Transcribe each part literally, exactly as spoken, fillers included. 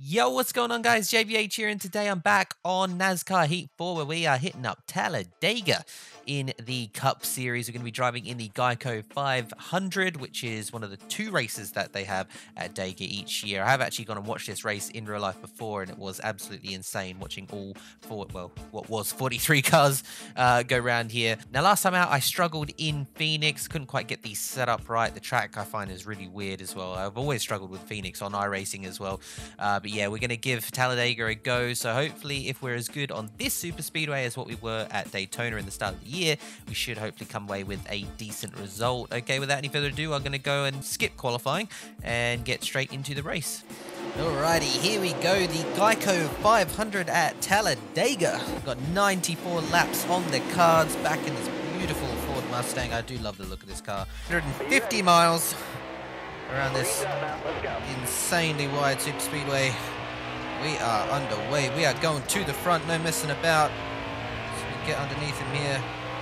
Yo, what's going on, guys? J V H here, and today I'm back on NASCAR Heat four, where we are hitting up Talladega in the Cup Series. We're going to be driving in the Geico five hundred, which is one of the two races that they have at Dega each year. I have actually gone and watched this race in real life before, and it was absolutely insane watching all four, well, what was forty-three cars uh, go around here. Now, last time out, I struggled in Phoenix, couldn't quite get the setup right. The track I find is really weird as well. I've always struggled with Phoenix on iRacing as well. Uh, But yeah, we're going to give Talladega a go. So hopefully, if we're as good on this Superspeedway as what we were at Daytona in the start of the year, we should hopefully come away with a decent result. Okay, without any further ado, I'm going to go and skip qualifying and get straight into the race. Alrighty, here we go. The Geico five hundred at Talladega. We've got ninety-four laps on the cards, back in this beautiful Ford Mustang. I do love the look of this car. one hundred fifty miles. Around this insanely wide Superspeedway. We are underway. We are going to the front, no messing about. So we get underneath him here.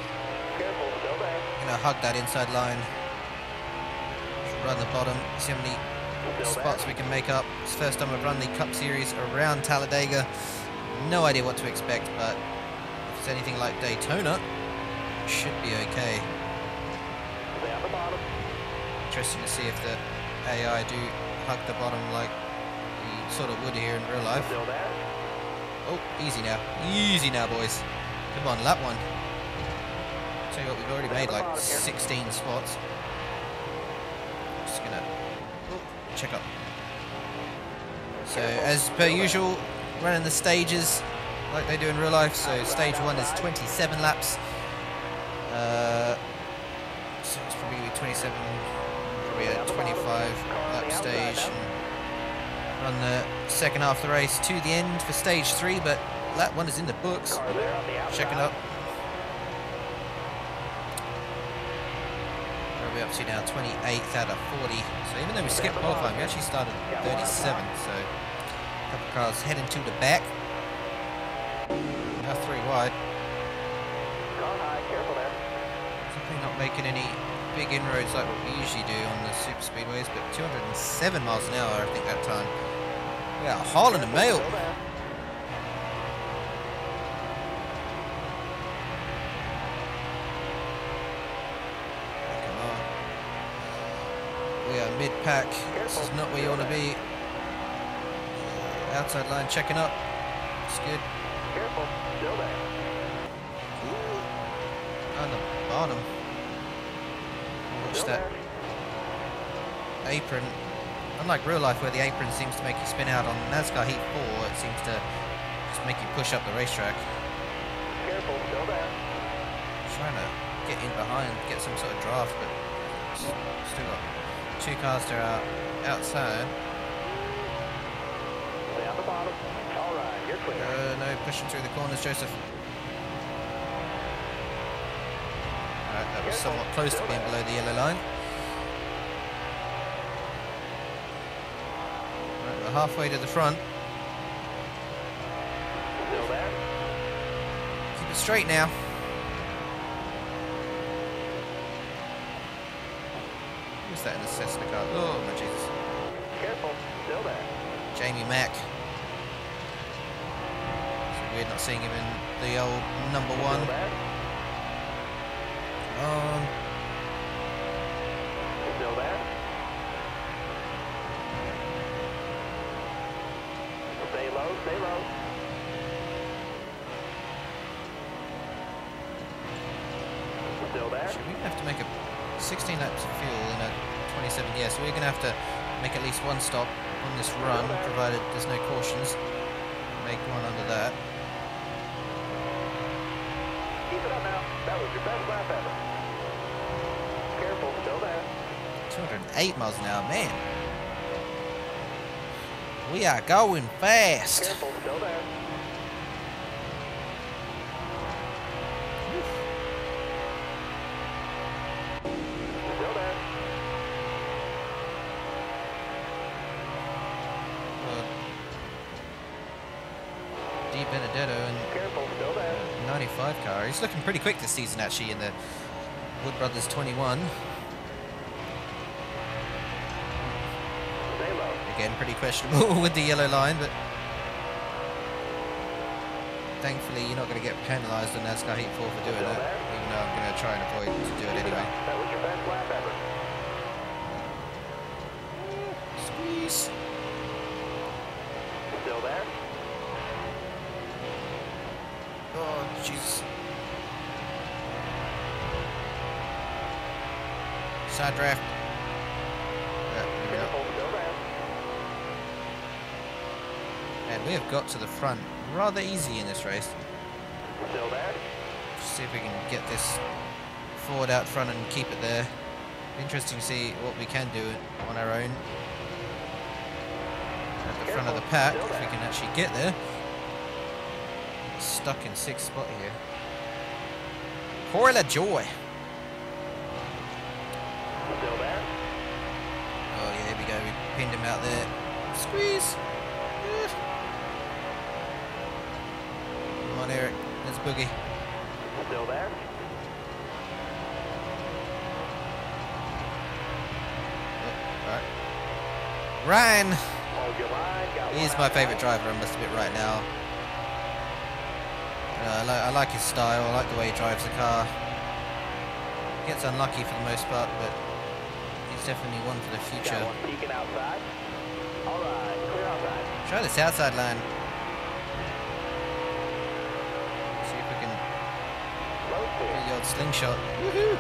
Gonna hug that inside line. Run the bottom. See how many spots we can make up. It's the first time I've run the Cup Series around Talladega. No idea what to expect, but if it's anything like Daytona, it should be okay. Interesting to see if the A I do hug the bottom like we sort of would here in real life. Oh, easy now. Easy now, boys. Come on, lap one. Tell you what, we've already made like sixteen spots. Just gonna oh, check up. So, as per usual, running the stages like they do in real life. So, stage one is twenty-seven laps. Uh, so, it's probably going to be twenty-seven. Probably a twenty-five lap stage, and run the second half of the race to the end for stage three, but lap one is in the books. Checking up. Where are we up to now? twenty-eighth out of forty. So even though we skipped qualifying, we actually started thirty-seventh, so a couple of cars heading to the back. Now three wide. Definitely not making any big inroads like what we usually do on the super speedways, but two hundred seven miles an hour, I think, that time. We are hauling the mail. Come on. We are mid-pack. This is not where you want to be. Outside line checking up. It's good. Careful, still there. On the bottom. Watch that apron. Unlike real life, where the apron seems to make you spin out, on NASCAR Heat four, it seems to just make you push up the racetrack. Careful, still there. Trying to get in behind, get some sort of draft, but still got two cars that are outside. Stay on the bottom. All right, you're clear. Uh, no, pushing through the corners, Joseph. Alright, that was somewhat close to being below the yellow line. Right, we're halfway to the front. Still there. Keep it straight now. Who's that in the Cessna car? Oh my Jesus. Careful, still there. Jamie Mack. It's weird not seeing him in the old number one. Still there. Um, Still there. Stay low, stay low. Still there. should we have to make a sixteen laps of fuel in a twenty-seven? Yeah, so we're going to have to make at least one stop on this run, provided there's no cautions. Make one under that. Keep it up now. That was your best lap ever. Careful, still there. two hundred eight miles an hour, man. We are going fast. Careful, still there. Still there. Well, Di Benedetto and Careful, still there. ninety-five car. He's looking pretty quick this season, actually, in the Wood Brothers twenty-one. Stay low. Again, pretty questionable with the yellow line, but thankfully you're not going to get penalised on NASCAR Heat four for doing it, even though I'm going to try and avoid to do it anyway. That was your best lap ever. Squeeze. Still there? Oh, jeez. Side draft. Yeah, there we go. Careful, still there. And we have got to the front rather easy in this race. Still there? See if we can get this forward out front and keep it there. Interesting to see what we can do on our own. At the front of the pack, if we can actually get there. Stuck in sixth spot here. Pour la joy. Still there? Oh yeah, here we go. We pinned him out there. Squeeze. Yeah. Come on, Eric. Let's boogie. Still there? Oh, alright. Ryan! Hold your line. Got He's one my outside. favourite driver, I must admit, right now. Uh, I, li I like his style, I like the way he drives the car. Gets unlucky for the most part, but he's definitely one for the Got future. one peeking outside. All right, clear outside. Try this outside line. See if we can Low do clear. the old slingshot. Woohoo!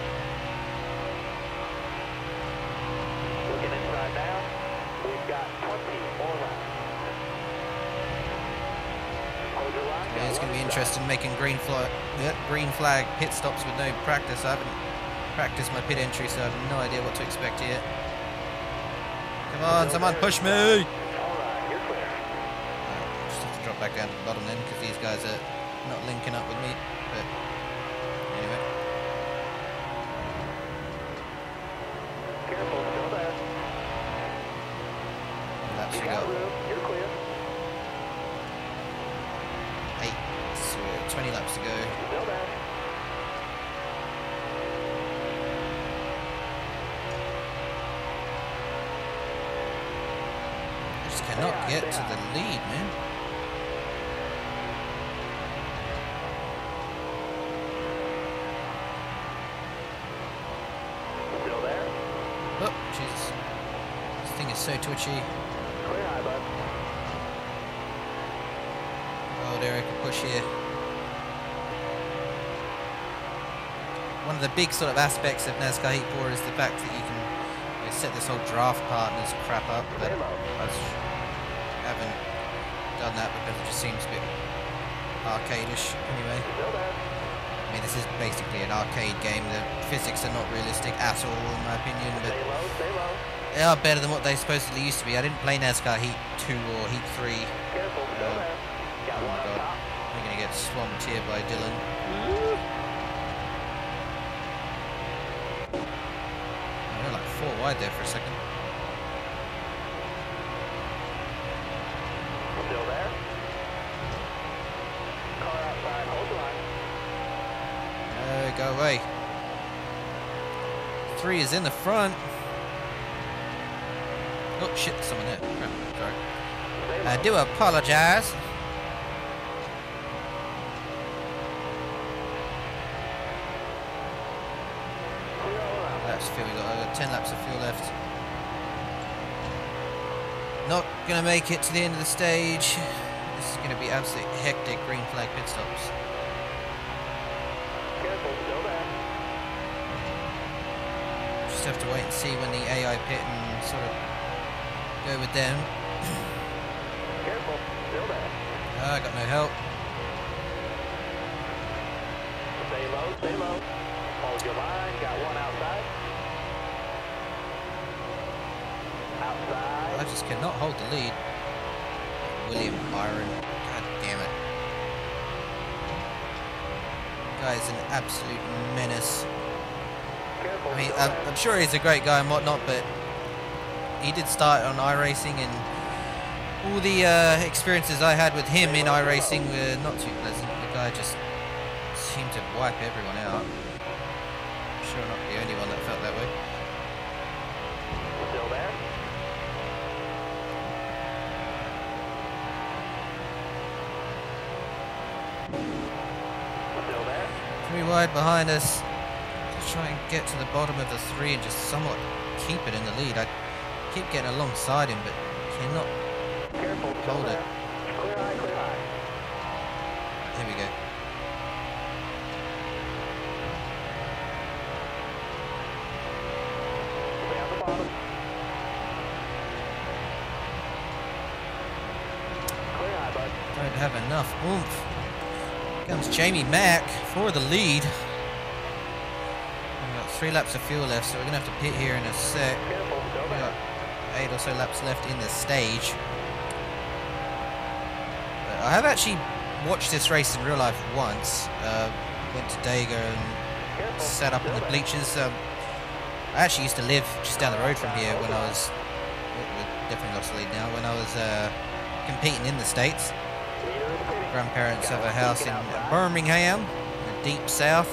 Looking inside now. We've got twenty more laps. Hold your line. Yeah, it's going to be interesting making green flag, yeah, green flag pit stops with no practice. I haven't practiced my pit entry, so I have no idea what to expect here. Come on, someone push me! All right, you're clear. Alright, just have to drop back down to the bottom then, because these guys are not linking up with me. But anyway, Careful, still there. laps You we got got room. You're clear. eight, so twenty laps to go. Still there. I just cannot get to the lead, man. Still there. Oh, Jesus. This thing is so twitchy. Clear high, bud. Oh, Derek, a push here. One of the big sort of aspects of NASCAR Heat four is the fact that you can you know, set this whole draft partners crap up, but Stay low. I just haven't done that because it just seems a bit arcade-ish anyway. Still there. I mean, this is basically an arcade game. The physics are not realistic at all, in my opinion, but Stay low, stay low. they are better than what they supposedly used to be. I didn't play NASCAR Heat two or Heat three. Careful, still Uh, there. Got oh one my up God. top. We're going to get swamped here by Dylan. We're like four wide there for a second. Still there. Car outside, hold the line. No, go away. Three is in the front. Oh shit, there's someone there. Crap, sorry. Stay I low. do apologize. Clear all around. Laps of fuel, we got uh, ten laps of fuel left. Not gonna make it to the end of the stage. This is gonna be absolutely hectic green flag pit stops. Careful, still there. Just have to wait and see when the A I pit and sort of go with them. Careful, still there. Ah, I got no help. Stay low, stay low. Hold your line, got one outside. Outside. I just cannot hold the lead. William Byron. God damn it. Guy's an absolute menace. Careful, I mean, still I'm, there. I'm sure he's a great guy and whatnot, but he did start on iRacing, and all the uh, experiences I had with him in iRacing were not too pleasant. The guy just seemed to wipe everyone out. I'm sure not the only one that felt that way. Still there. Three wide behind us. Just try and get to the bottom of the three and just somewhat keep it in the lead. I keep getting alongside him, but cannot Careful. hold it. Clear high, clear high. Here we go. Stay on the bottom. Clear high, bud. Don't have enough oomph. Here comes Jamie Mack for the lead. We've got three laps of fuel left, so we're going to have to pit here in a sec. Careful. Go We've back. got eight or so laps left in the stage. But I have actually watched this race in real life once. Uh, went to Talladega and Careful. sat up in the bleachers. Um, I actually used to live just down the road from here when I was, we definitely lost the lead now, when I was uh, competing in the States. Leader of the pitting. Grandparents have a house in Birmingham, in the deep south.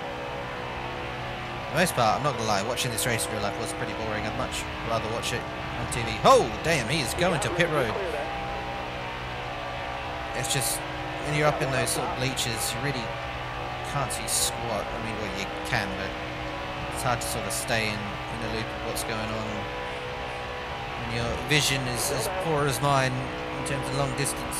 For the most part, I'm not going to lie, watching this race in real life was pretty boring. I'd much rather watch it on T V. Oh, damn, he is going to pit road. Clear that. It's just, when you're up in those sort of bleachers, you really can't see squat. I mean, well, you can, but it's hard to sort of stay in, in the loop of what's going on. When your vision is as poor as mine in terms of long distance.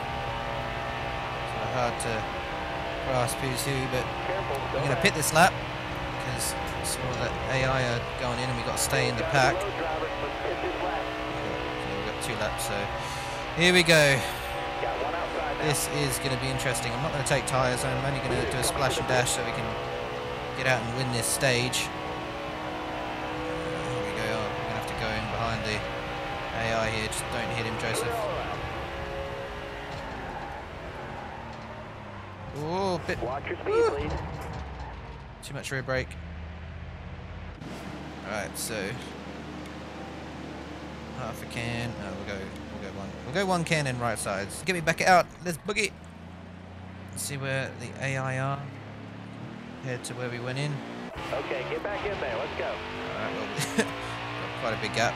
So hard to grasp who's who, but Careful. we're going to pit this lap because some of the A I are going in and we've got to stay in the pack. Road driver, let's pit this lap. Okay, we've got two laps, so here we go. Got one outside now. This is going to be interesting. I'm not going to take tyres. I'm only going to do a splash and dash so we can get out and win this stage. Here we go. Oh, we're going to have to go in behind the A I here. Just don't hit him, Joseph. Oh, bit Watch your speed, Woo. please. too much rear brake. Alright, so half a can. No, we'll go. We'll go one. We'll go one can in right sides. Get me back out. Let's boogie. Let's see where the A I are compared to where we went in. Okay, get back in there. Let's go. Alright, well, got quite a big gap.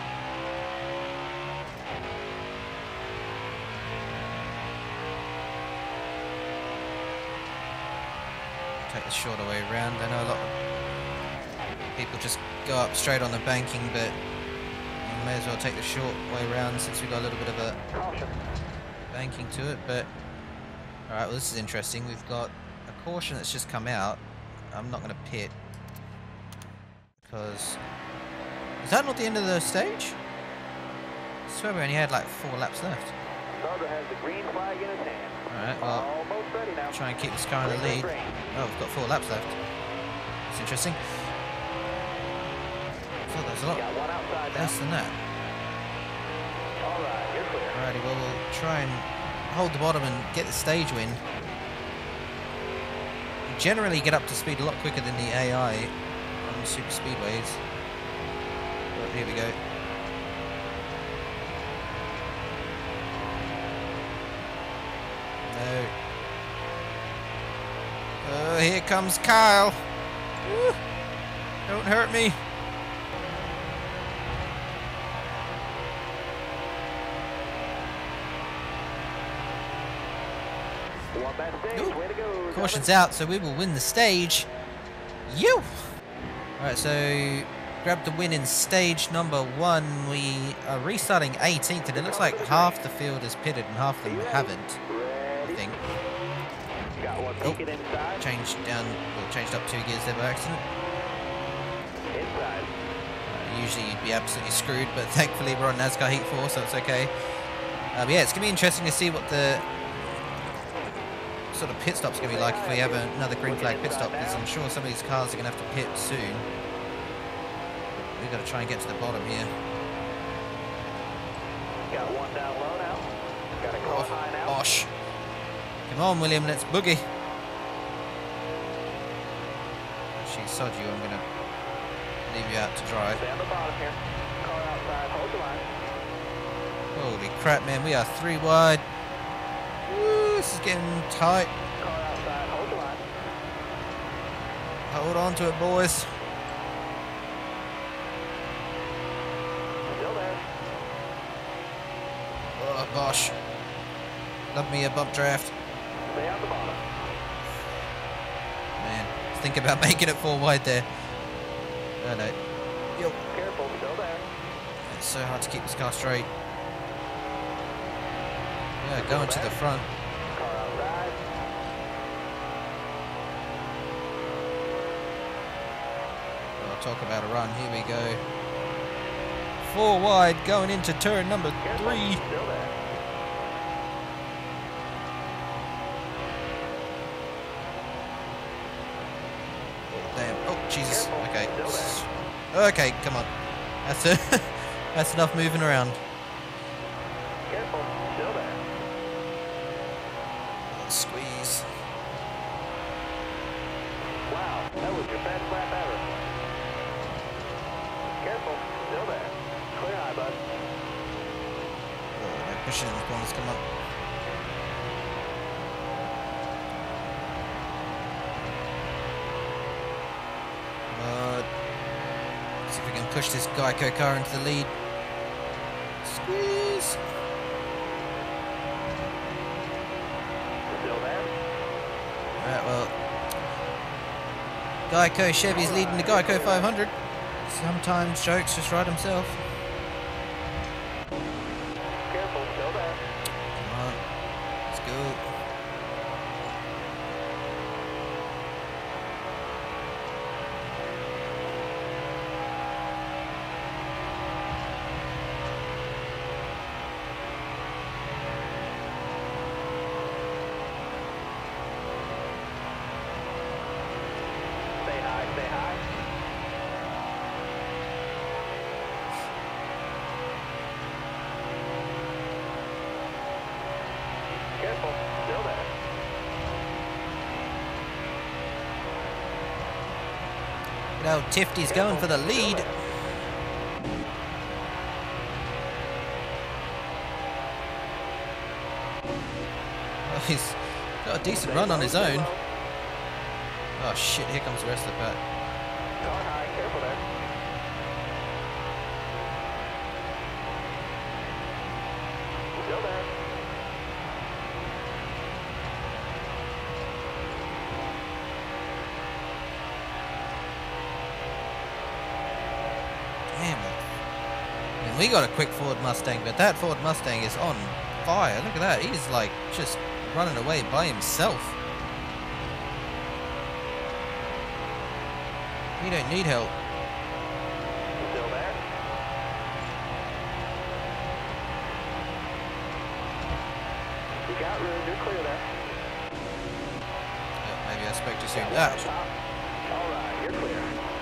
Take the shorter way around. I know a lot of people just go up straight on the banking, but you may as well take the short way around since we've got a little bit of a Caution. banking to it. But alright, well, this is interesting. We've got a caution that's just come out. I'm not going to pit because is that not the end of the stage? I swear we only had like four laps left. Starter has the green flag in his hand. Alright, well, Almost ready now. try and keep this car in the lead. Oh, we've got four laps left. It's interesting. I thought there was a lot Got one outside now. less than that. All right, you're clear. Alrighty, well, we'll try and hold the bottom and get the stage win. We generally get up to speed a lot quicker than the A I on super speedways. But here we go. No. Oh, here comes Kyle. Woo. Don't hurt me. Won that stage. Ooh. Way to go. Caution's out, so we will win the stage. You. Alright, so grab the win in stage number one. We are restarting eighteenth, and it looks like half the field is pitted and half of them haven't. I Ready. think. Got one Oh. peeking inside. Changed down, well, changed up two gears there by accident. Inside. Uh, usually you'd be absolutely screwed, but thankfully we're on NASCAR Heat four, so it's okay. Uh, but yeah, it's going to be interesting to see what the sort of pit stop's going to be like if we have another green flag pit stop, because I'm sure some of these cars are going to have to pit soon. We've got to try and get to the bottom here. Got one down low now. Got a car Oh, high now. Bosh. Come on, William, let's boogie. She's sod you, I'm going to leave you out to dry. Stay on the bottom here. Car outside. Hold the line. Holy crap, man, we are three wide. Woo, this is getting tight. Car outside. Hold the line. Hold on to it, boys. Still there. Oh, Bosh. Love me a bump draft. Stay on the bottom. Man, think about making it four wide there. Oh no. Yo. Careful, still there. It's so hard to keep this car straight. Yeah, going to the front. Car outside. Oh, talk about a run. Here we go. Four wide going into turn number Careful, three. still there. Damn. Oh, Jesus. Careful, Okay. still Okay, come on. That's a that's enough moving around. Careful, still there. Squeeze. Wow, that was your best lap ever. Careful, still there. Clear high, bud. Oh, they're pushing in the corners. Come on. Uh, see if we can push this Geico car into the lead. Squeeze. Still there. Alright, well, Geico Chevy's leading the Geico five hundred. Sometimes Jokes just ride himself. Careful, still there. Come on, let's go. Stay high, stay high. Careful, still there. You know, Tifty's going for the lead. Oh, he's got a decent run on his own. Oh shit, here comes the rest of the pack. Car high, careful there. Still there. Damn it. And we got a quick Ford Mustang, but that Ford Mustang is on fire. Look at that. He's like just running away by himself. He don't need help. Still there. You got room, you're clear there. Oh, maybe I spoke too soon. Got one Ah, on top. All right, you're clear.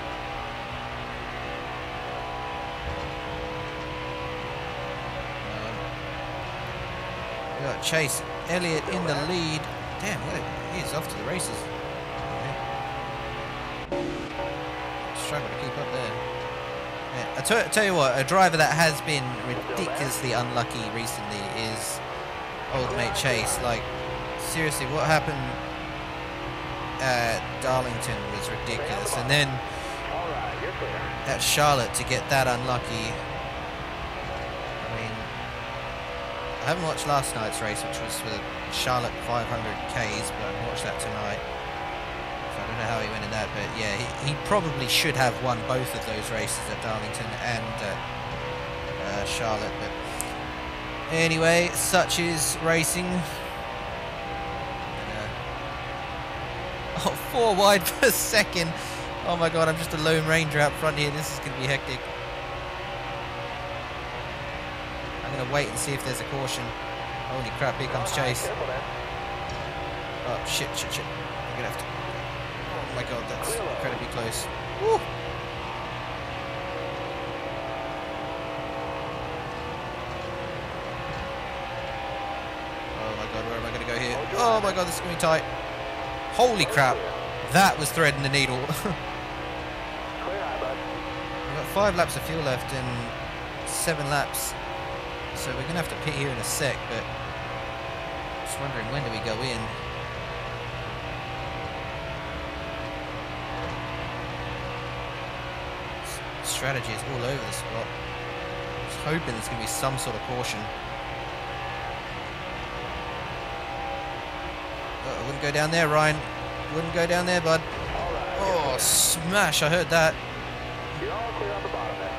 um, we got Chase Elliott in the lead. Damn, look, he's off to the races. Struggle to keep up there. Yeah, I tell, tell you what, a driver that has been ridiculously unlucky recently is old mate Chase. Like, seriously, what happened at Darlington was ridiculous, and then All right, you're clear. at Charlotte to get that unlucky. I mean, I haven't watched last night's race, which was for the Charlotte five hundred Ks, but I watched that tonight. So I don't know how he went in that, but yeah, he, he probably should have won both of those races at Darlington and uh, uh, Charlotte. But anyway, such is racing. And, uh, oh, four wide per second. Oh my god, I'm just a Lone Ranger out front here. This is going to be hectic. I'm going to wait and see if there's a caution. Holy crap, here comes Chase. Careful there. Oh, shit, shit, shit. I'm going to have to... Oh my god, that's incredibly close. Woo! Oh my god, where am I going to go here? Oh my god, this is going to be tight. Holy crap. That was threading the needle. Clear high, bud. We've got five laps of fuel left and seven laps. So we're going to have to pit here in a sec, but just wondering when do we go in. Strategy is all over the spot. Just hoping there's going to be some sort of caution. Oh, I wouldn't go down there, Ryan. Wouldn't go down there, bud. Oh, smash. I heard that. You're all clear on the bottom there.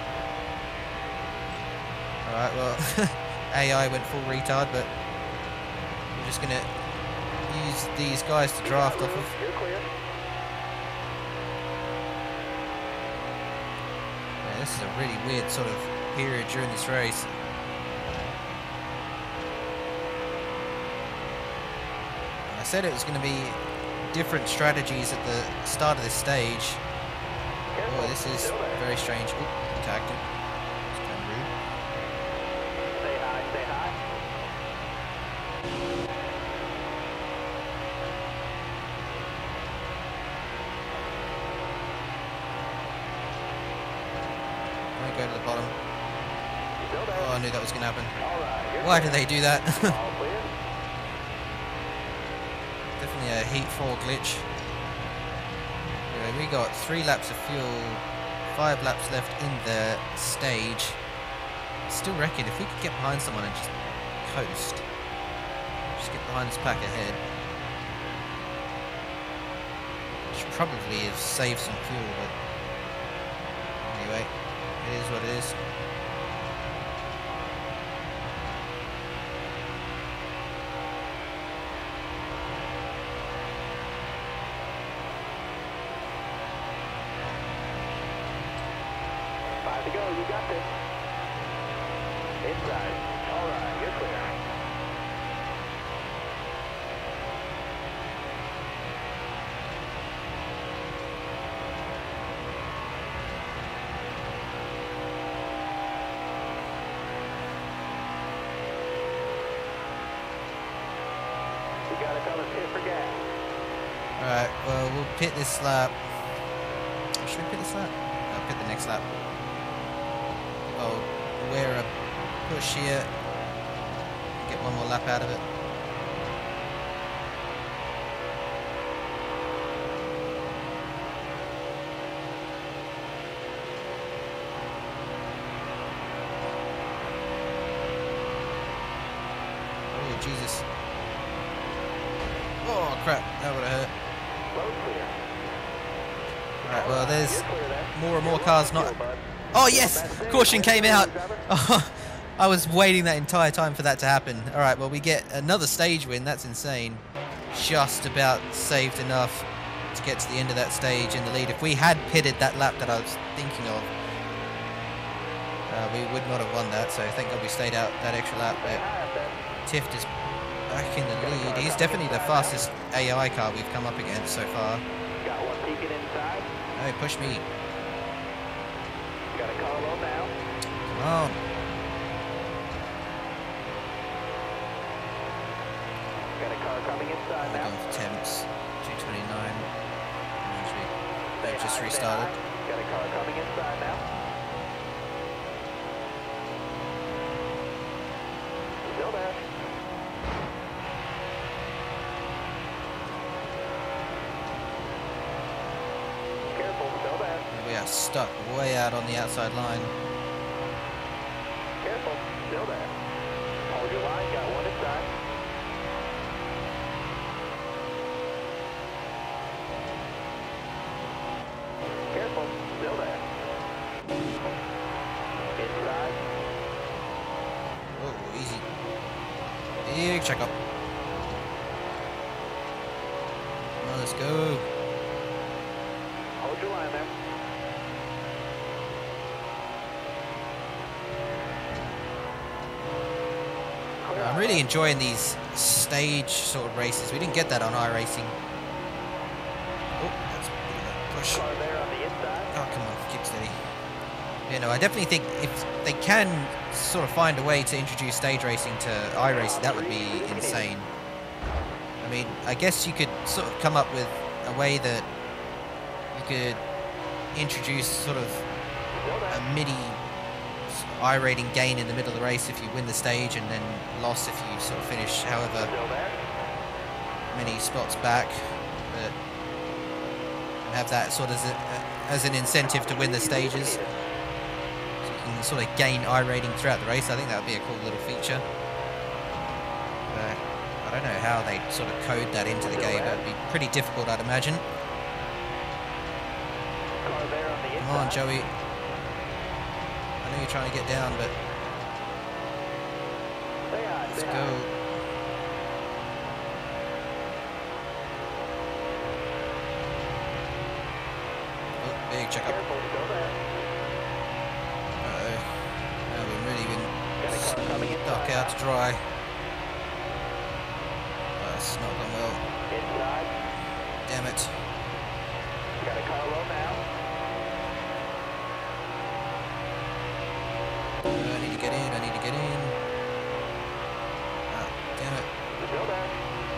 Alright, well, A I went full retard, but we're just going to use these guys to draft off of. You're clear. Yeah, this is a really weird sort of period during this race. I said it was going to be different strategies at the start of this stage. Oh, this is very strange. Oop, attacked it. It's kind of rude. Say hi, say hi. Don't go to the bottom. Still there. Oh, I knew that was going to happen. All right. You're Why did they do that? all clear. Definitely a heat four glitch. Anyway, we got three laps of fuel, five laps left in the stage. Still reckon if we could get behind someone and just coast, just get behind this pack ahead, should probably have saved some fuel, but anyway, it is what it is. Five to go. You got this. Inside. All right. You're clear. We got to come and pit for gas. Alright, well, we'll pit this lap. Should we pit this lap? No, pit the next lap. Oh, wear a push here. Get one more lap out of it. Oh, Jesus. Oh, crap. That would have hurt. Road clear. Alright, well, there's You're clear there. more and more cars not... Oh, yes! Caution came out! Oh, I was waiting that entire time for that to happen. Alright, well, we get another stage win. That's insane. Just about saved enough to get to the end of that stage in the lead. If we had pitted that lap that I was thinking of, uh, we would not have won that. So thank God we stayed out that extra lap. But Tift is back in the lead. He's definitely the fastest A I car we've come up against so far. Got one peeking inside. Oh, push me. Got a car low now. Come on. Got a car coming inside We're now. going for temps. two twenty-nine. Say They've just hi, say restarted. hi. Got a car coming inside now. Still there. Careful, still there. We are stuck way out on the outside line. Careful, still there. Hold your line, got one inside. Careful, still there. Inside. Oh, easy. Big check up. Come on, let's go. Hold your line there. Clear I'm out. really enjoying these stage sort of races. We didn't get that on iRacing. Oh, that's a bit of a push. Car there on the inside. Oh, come on, keep steady. You know, I definitely think if they can sort of find a way to introduce stage racing to iRacing, that would be insane. I mean, I guess you could sort of come up with a way that you could introduce sort of Still there. a midi iRating gain in the middle of the race if you win the stage, and then loss if you sort of finish however Still there. many spots back, but have that sort of as, a, as an incentive to win the stages, so you can sort of gain iRating throughout the race. I think that would be a cool little feature. Uh, but don't know how they sort of code that into the game. That would be pretty difficult, I'd imagine. Come on, Joey. I know you're trying to get down, but let's go. Oh, big checkup. Uh-oh. Now we've really been stuck out to dry. Oh, it's not going well. Damn it. Got a car low now. I need to get in, I need to get in. Ah, damn it. Still there.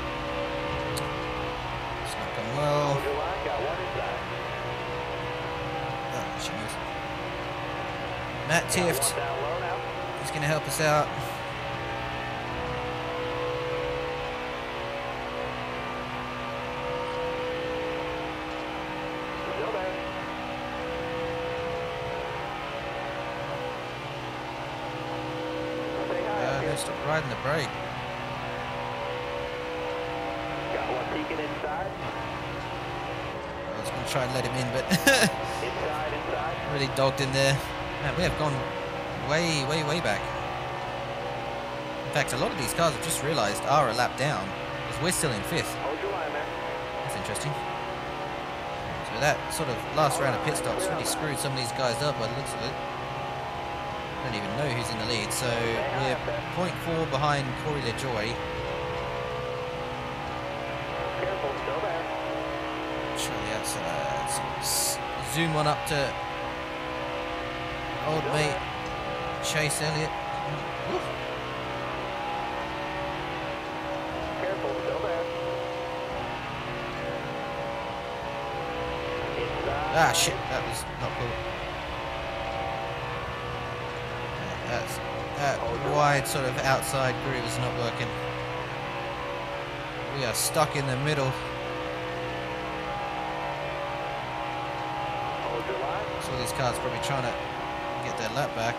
It's not going well. Hold your line, got one inside. Oh, she moves. Matt Tift. One down low now. He's going to help us out. Still there. Stay high Uh, up here. stop riding the brake. Got one peeking inside. I was going to try and let him in, but Inside, inside. really dogged in there. Man, we have gone way, way, way back. In fact, a lot of these cars I've just realised are a lap down, because we're still in fifth. Hold your line, man. That's interesting. So that sort of last round of pit stops really screwed some of these guys up by the looks of it. I don't even know who's in the lead, so we're point four behind Corey LaJoy. Careful, still there. Surely that's uh, so s- zoom on up to old mate Chase Elliott. Woo. Careful, still there. Inside. Ah shit, that was not cool. Yeah, that's that wide sort of outside groove is not working. We are stuck in the middle. Hold your line. So these cars probably trying to get their lap back.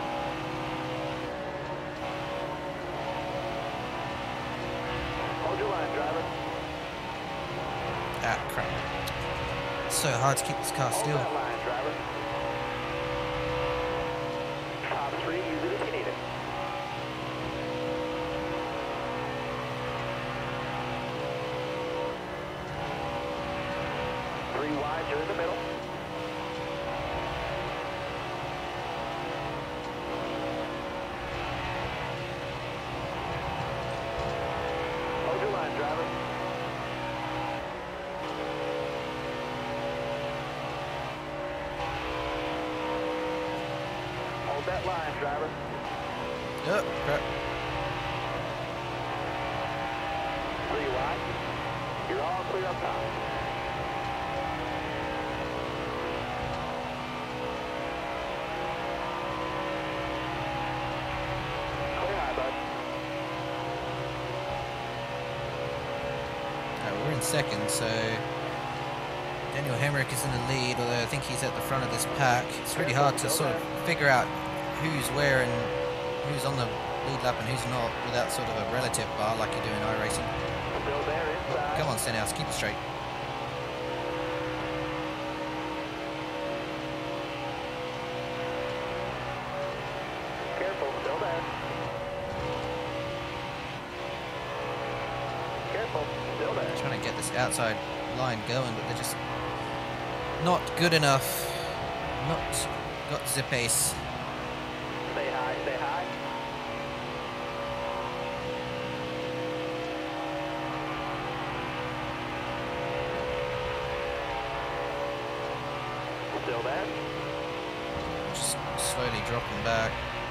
Hold your line, driver. Ah crap. It's so hard to keep this car Hold still. that line, driver. Top three, use it if you need it. Three wide, you're in the middle. Hold your line, driver. Hold that line, driver. Oh crap. Three wide. You're all clear up top. Clear high, bud. Uh, we're in second, so Daniel Hemrick is in the lead, although I think he's at the front of this pack. It's really hard to sort of figure out who's where and who's on the lead lap and who's not without sort of a relative bar like you do in iRacing. Still there, inside. Come on, Stenhouse, keep it straight. Careful, still there. Careful, still there. Trying to get this outside line going, but they're just not good enough. Not got the pace. Stay high, stay high. Still there. Just slowly dropping back.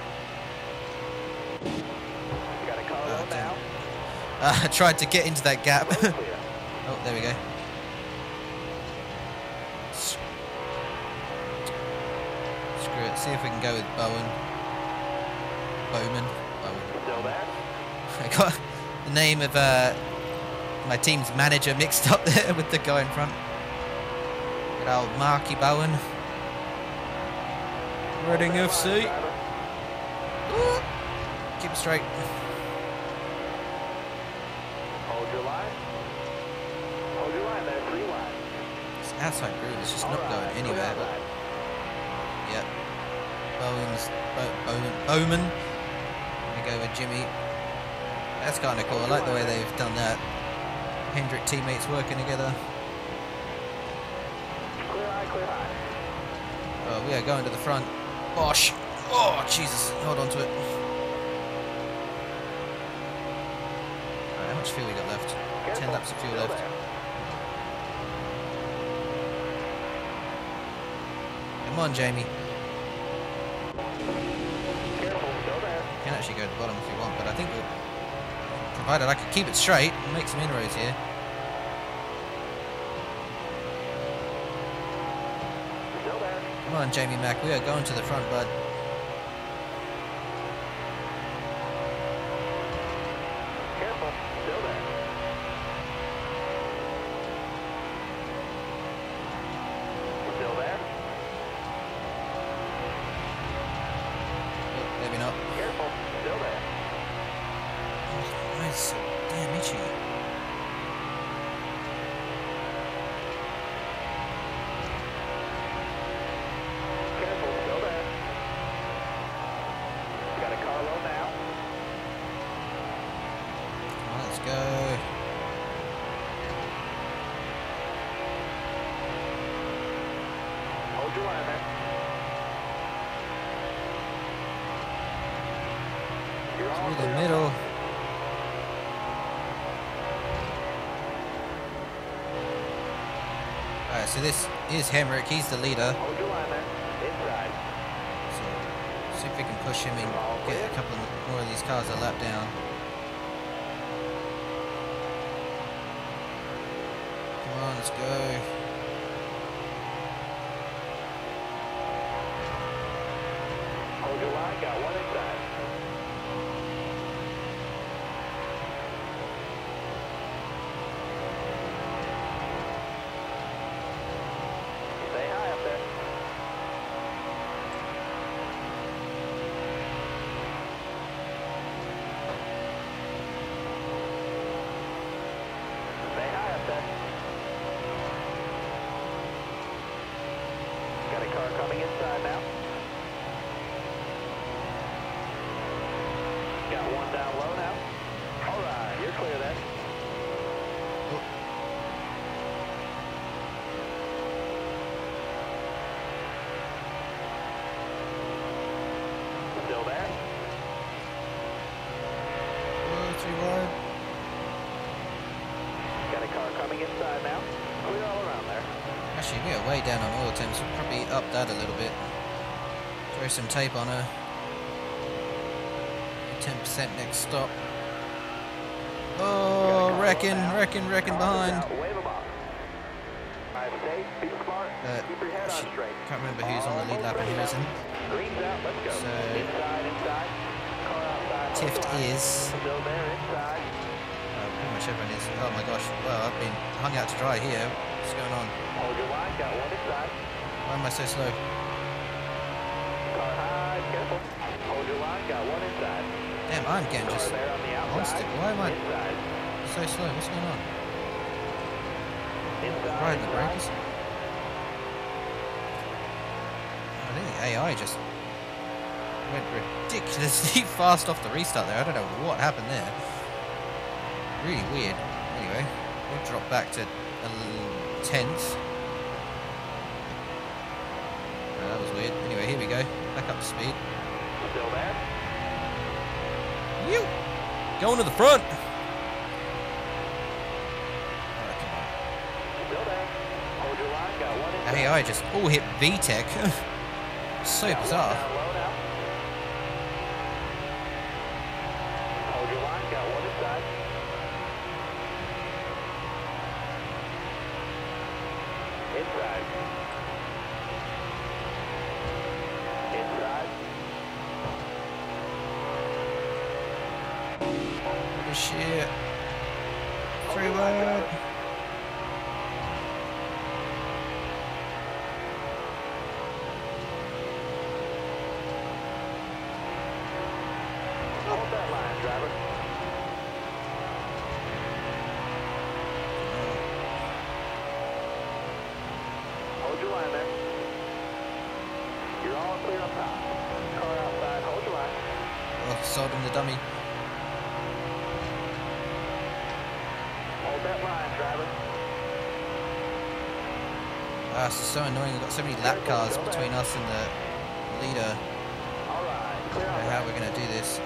You got a car Oh, low damn. now. Uh, I tried to get into that gap. Clear. Oh, there we go. S- Screw it. See if we can go with Bowen. Bowman. Bowen. Still there. I got the name of uh, my team's manager mixed up there with the guy in front. Good old Marky Bowen. Reading F C. Ooh. Keep it straight. Hold your line. Hold your line there, three wide. This outside groove is just All not right, going clear anywhere. But outside. yep. Bowen's Bo, Bowman. Bowman. Gonna go with Jimmy. That's kind of cool. I like the way they've done that. Hendrick teammates working together. Clear high, clear high. Oh, we are going to the front. Bosh. Oh, Jesus. Hold on to it. Alright, how much fuel we got left? Careful. Ten laps of fuel Still left. there. Come on, Jamie. Careful, still there. You can actually go to the bottom if you want, but I think we'll, provided I can keep it straight and make some inroads here. Still there. Come on, Jamie Mack. We are going to the front, bud. Careful, still there. Still there. Oh, maybe not. Careful, still there. Why is it so damn itchy? Careful, still there. Got a car low now. Come on, let's go. Hold your line there. You're all Through the clear. middle. Alright, so this is Hemrick. He's the leader. Hold your line there. Inside. So, see if we can push him and get a couple more of these cars a lap down. Come on, let's go. Hold your line. Got one inside. Stay high up there. Stay high up there. Got a car coming inside now. Got one down low now. All right, you're clear then. Still there? Oh, three wide. Got a car coming inside now. Clear all around there. Actually, we are way down on oil temps. We'll probably up that a little bit. Throw some tape on her. ten percent next stop. Oh, wrecking, wrecking, wrecking behind. Out, wave 'em off. Alright, stay, be smart, Uh, keep your head on shit, straight. can't remember who's on the lead lap and who isn't. Green's out, let's go. So- inside, inside. Car outside. Tift hold the line. is. Still there, inside. Uh, pretty much everyone is. Oh my gosh. Well, I've been hung out to dry here. What's going on? Hold your line, got one inside. Why am I so slow? Car high, careful. Hold your line, got one inside. Damn, I'm getting Car just there on the outside. monster. Why am I Inside. so slow? What's going on? Inside. Riding the inside. brakes. I think the A I just went ridiculously fast off the restart there. I don't know what happened there. Really weird. Anyway, we'll drop back to a little tenth. Oh, that was weird. Anyway, here we go. Back up to speed. Still there? You going to the front. Alright, come on. Still there. Hold your line, got one inside. A I just all hit V TEC. So Got one bizarre. down low now. Hold your line, got one inside. Inside. Inside. What the shit. Three wide. Hold that line, driver. line there. You're all clear up top. Car outside, hold your line. Oh, sold him the dummy. Hold that line, driver. Ah, this is so annoying. We've got so many lap cars between us and the leader. All right, clear I don't know out. how we're going to do this.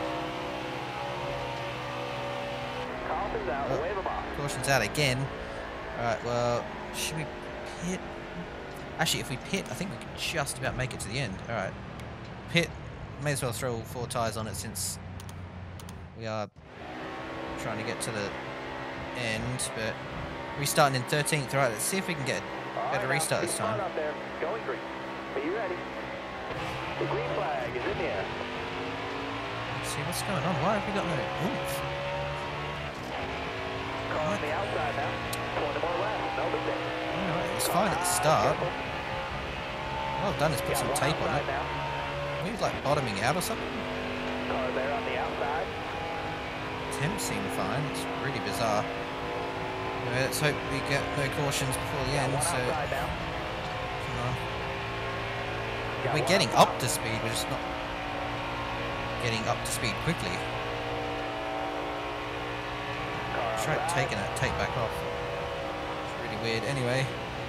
Caution's out, Oh. wave them off. Caution's out again. Alright, well, should we pit? Actually, if we pit, I think we can just about make it to the end. Alright. Pit. May as well throw all four tyres on it since we are trying to get to the end. But restarting in thirteenth. Alright, let's see if we can get a better restart this time. Up there. Going green. Are you ready? The green flag is in the air. Let's see what's going on. Why have we got no oomph? Car on the outside now. twenty more laps. No mistake. Alright, it's fine at the start. Well done, it's put some tape on it. Maybe like bottoming out or something? Car there on the outside. Temps seem fine. It's really bizarre. Anyway, let's hope we get no cautions before the end. So, come on. We're getting up to speed. We're just not getting up to speed quickly. Try taking that tape back off. It's really weird. Anyway,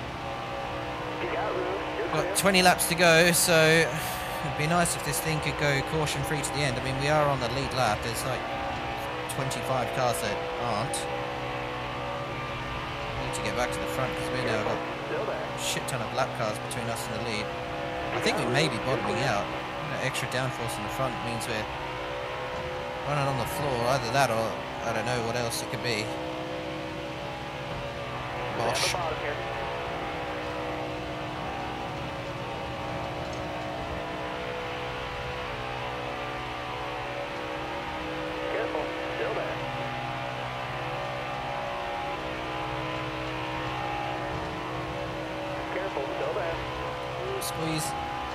got twenty laps to go, so it'd be nice if this thing could go caution free to the end. I mean, we are on the lead lap. There's like twenty-five cars that aren't. We need to get back to the front because we now got a shit ton of lap cars between us and the lead. I think we may be bottoming out. You know, extra downforce in the front means we're running on the floor. Either that or I don't know what else it could be. Bosh. Careful, still there. Careful, still there. Squeeze.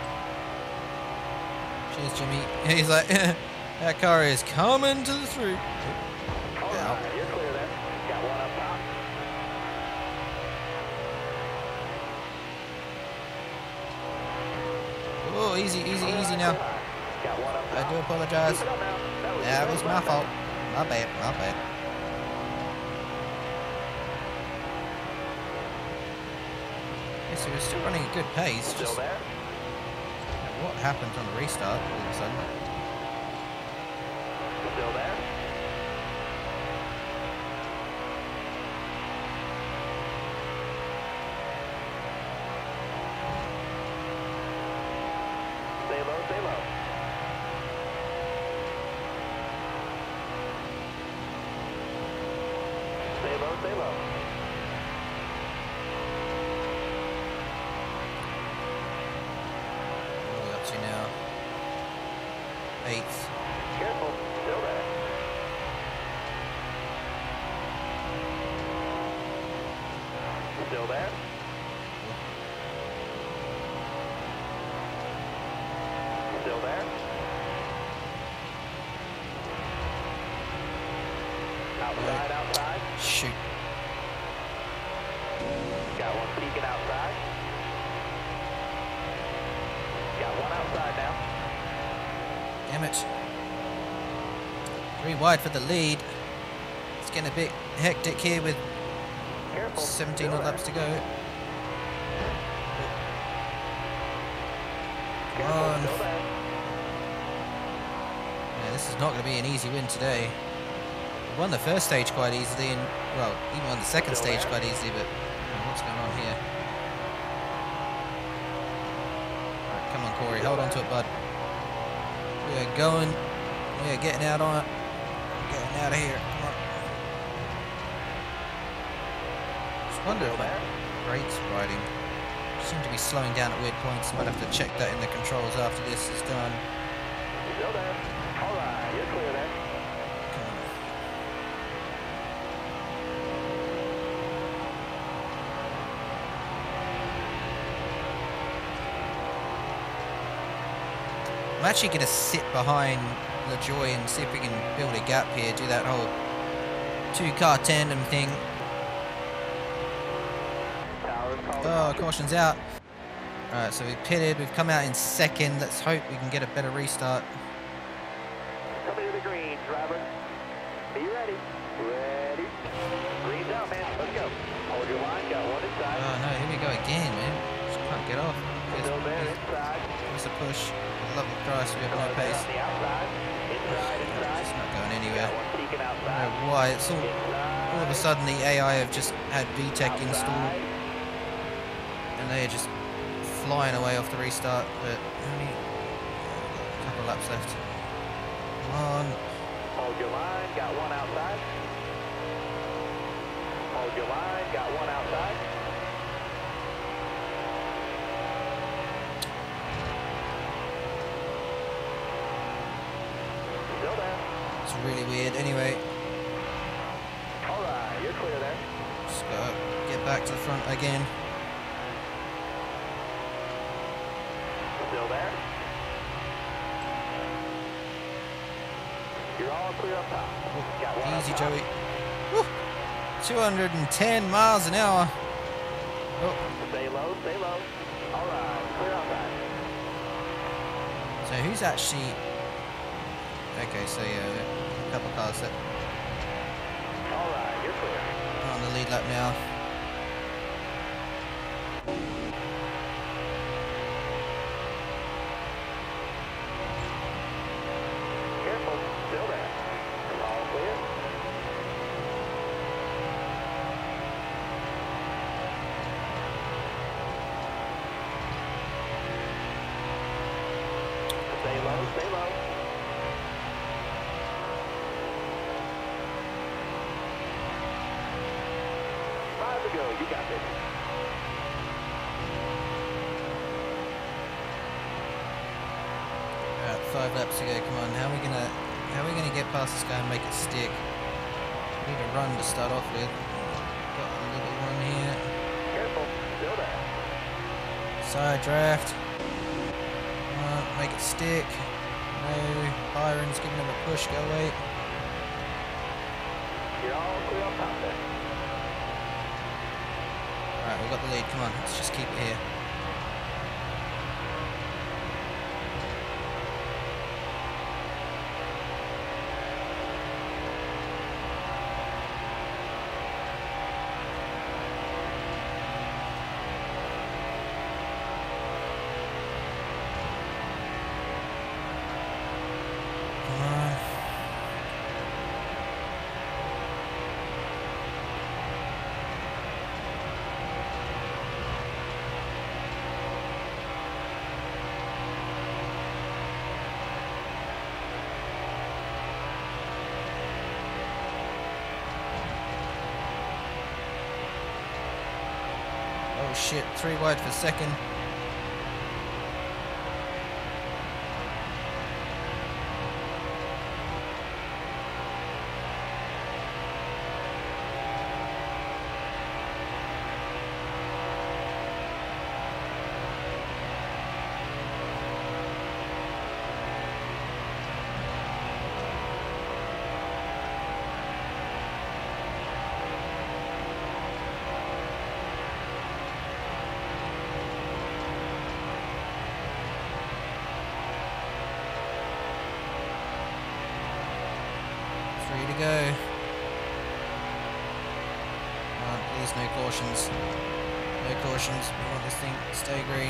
Cheers, Jimmy. He's like, that car is coming to the through. All right, you're clear there. Got one up top. Oh, easy, easy, easy now. Got one up top. I do apologize. Keep it up now. That was That your was best my lap fault. ever. My bad, my bad. Okay, so we're still running a good pace. Still Just there? what happened on the restart all of a sudden? Still there? Stay low, stay low. Stay low, stay low. What are we up to now? Eighth. Careful, still there. Still there? Still there? Outside, outside. Shoot. Got one peeking outside. Got one outside now. Damn it. Three wide for the lead. It's getting a bit hectic here with Careful. seventeen still odd there. laps to go. Come Careful, on. still there. Yeah, this is not going to be an easy win today. We won the first stage quite easily, and well, even won the second Still stage there? quite easily. But oh, what's going on here? Alright, come on, Corey, hold on to it, bud. We are going. We are getting out on it. Getting out of here. Come on. Just wonder if my brakes riding seem to be slowing down at weird points. Might have to check that in the controls after this is done. Still there. All right, you're clear there. Come on. I'm actually going to sit behind LaJoy and see if we can build a gap here, do that whole two-car tandem thing. Towers called Oh, caution's out. Alright, so we pitted, we've come out in second. Let's hope we can get a better restart. Coming to the green, driver. Be ready. Ready. Green's out, man. Let's go. Hold your line. Got one inside. Oh no, here we go again, man. Just can't get off. Here's, Still there, here's, inside. here's a push. Love the Christ, we have no pace. On the outside. Inside, inside. It's not going anywhere. Got one peeking I outside. don't know why. It's all, all of a sudden the A I have just had V TEC installed. And they are just flying away off the restart. But only a couple of laps left. Come on. Hold your line. Got one outside. Hold your line. Got one outside. Still there. It's really weird. Anyway, All right, you're clear there. just gotta get back to the front again. Still there. You're all clear up top. Got one Easy, up top. Joey. Woo. two hundred ten miles an hour. Oh, Stay low, stay low. All right, clear outside. so who's actually? Okay, so yeah, a couple cars that All right, you're clear. are on the lead lap now. Careful, still there. All clear. Stay low, stay low. Five to go, you got this. Alright, five laps to go. Come on, how are we gonna, how are we gonna get past this guy and make it stick? We need a run to start off with. Got a little one here. Careful, still there. Side draft. Come on, make it stick. No, Byron's giving him a push. Go away. You're all clear up top there. Alright, we've got the lead. Come on, let's just keep it here. Come on. Oh shit, three wide for second. Three to go. Come on, please, no cautions. No cautions. We want this thing to stay green.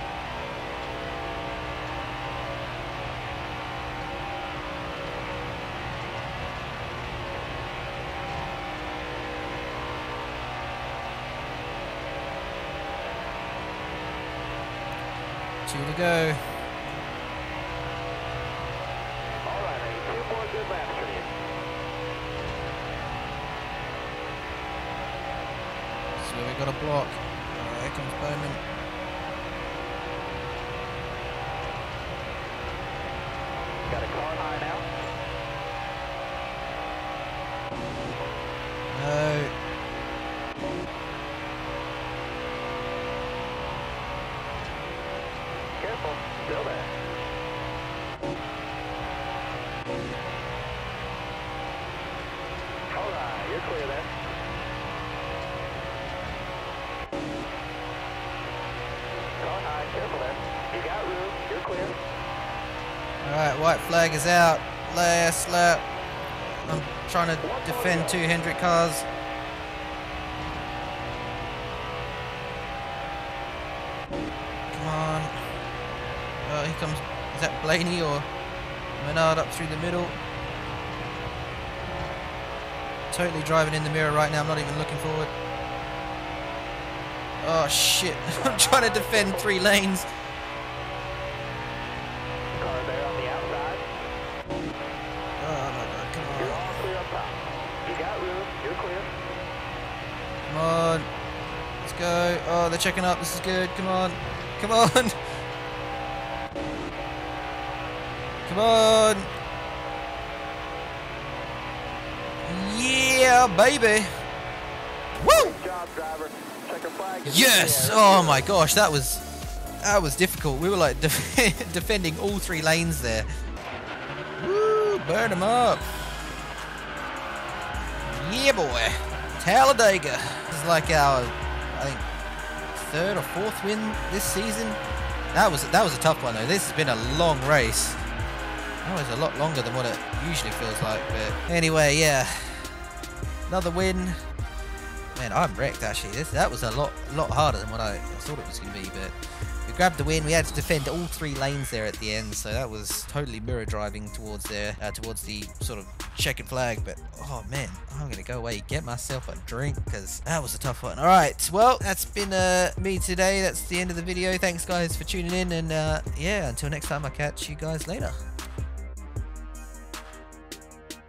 Two to go. All right, I need two more good laps for you. So we got a block. Oh, here comes Bowman. Got a car high now. No. Careful, still there. All right, you're clear there. Car high. Careful there. You got room. You're clear. Alright, white flag is out. Last lap. I'm trying to defend two Hendrick cars. Come on. Oh, here comes. Is that Blaney or Menard up through the middle? Totally driving in the mirror right now. I'm not even looking forward. Oh shit. I'm trying to defend three lanes. Car there on the outside. Oh my god, come You're on. all clear up top. You got room. You're clear. Come on. Let's go. Oh, they're checking up. This is good. Come on. Come on. Come on. Yeah, baby. Woo! Good job, driver. Checker flag. is Yes. in the air. Oh my gosh, that was that was difficult. We were like def defending all three lanes there. Woo! Burn them up. Yeah, boy. Talladega. This is like our, I think, third or fourth win this season. That was that was a tough one though. This has been a long race. That was a lot longer than what it usually feels like. But anyway, yeah, another win. Man, I'm wrecked actually. This that was a lot lot harder than what I, I thought it was going to be. But we grabbed the win. We had to defend all three lanes there at the end, so that was totally mirror driving towards there, uh, towards the sort of checkered flag. But oh man, I'm gonna go away, get myself a drink because that was a tough one. All right, well that's been uh, me today. That's the end of the video. Thanks guys for tuning in, and uh, yeah, until next time, I'll catch you guys later.